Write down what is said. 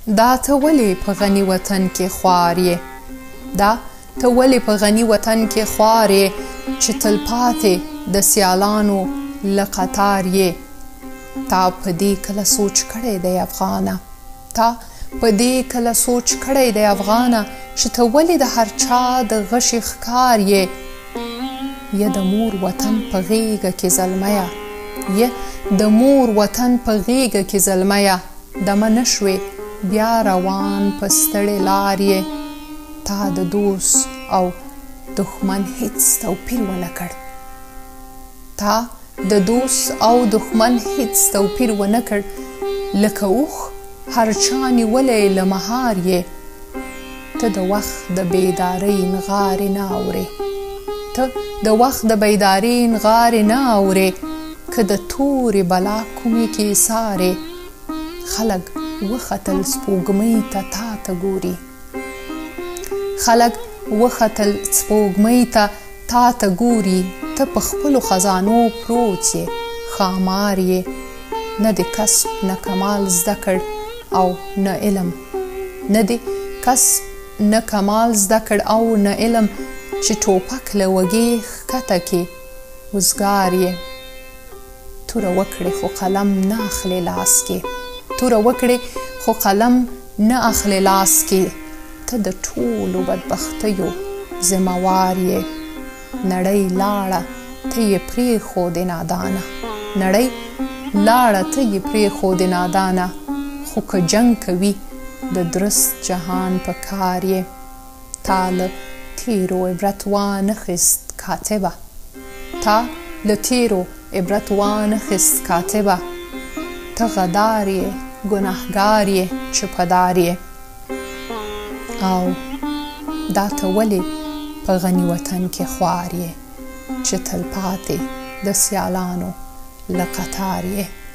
دا ته ولې په غني وطن کې خوار یې دا ته ولې په غني وطن کې خوار یې چې تلپاتې د سیالانو له قطار یې تا په دې کله سوچ کړی دی افغانه تا په دې کله سوچ کړی دی افغانه چې ته ولې د هر چا د غشي ښکار یې یا د مور وطن په غېږه کې زلمیه یا د مور وطن په غېږه کې زلمیه دمه نه شوې بیا روان په ستړې لار یې تا د دوست او دښمن هیڅ توپیر ونه کړ تا د دوست او دښمن هیڅ توپیر ونه کړ لکه اوښ هر چا نیولی له مهار یې ته د وخت د بیدارۍ نغارې نه اورې ته د وخت د بیدارۍ نغارې نه اورې که د تورې بلا کومې کې سارې خلک وختل سپوږمۍ ته تا ته ګوري خلک وختل سپوږمۍ ته تا ته ګوري ته په خپلو خزانو پروت یې ښامار یې نه د کسب نه کمال زده کړ او نه علم نه د کسب نه کمال زده کړ او نه علم چې ټوپک له وږې ښکته کې وزګار یې توره وکړې خو قلم نه اخلې لاس کې توره وکړې خو قلم نه اخلې لاس کې ته د ټولو بدبختیو ذمهوار یې نړۍ لاړه ته یې پرېښودې نادانه نړۍ لاړه ته یې پرېښودې نادانه خو که جنګ کوي د درست جهان په کار یې تا له تیرو عبرت وانخیست کاتبه تا له تیرو عبرت وانخیست کاتبه ته غدار یې ګنهګار یې چپهدار یې او دا ته ولې په غني وطن کې خوار یې چې تلپاتې د سیالانو له قطار یې